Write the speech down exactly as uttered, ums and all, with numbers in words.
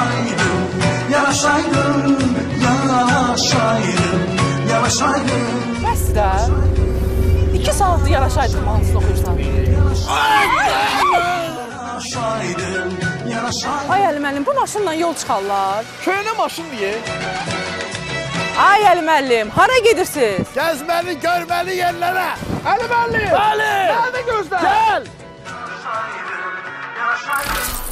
yanaşaydım, yanaşaydım, yanaşaydım, yanaşaydım. Bəs də, iki saatdır yanaşaydım, hansını oxuyursan? Yanaşaydım, yanaşaydım. Ay Əli müəllim, bu maşınla yol çıxarlar. Köhnə maşın deyə. Ay Əli müəllim, hara gedirsiniz? Gəzməli, görməli yerlərə. Əli müəllim. Bəli. Gəldi gözlə. Gəl. Yanaşaydım, yanaşaydım.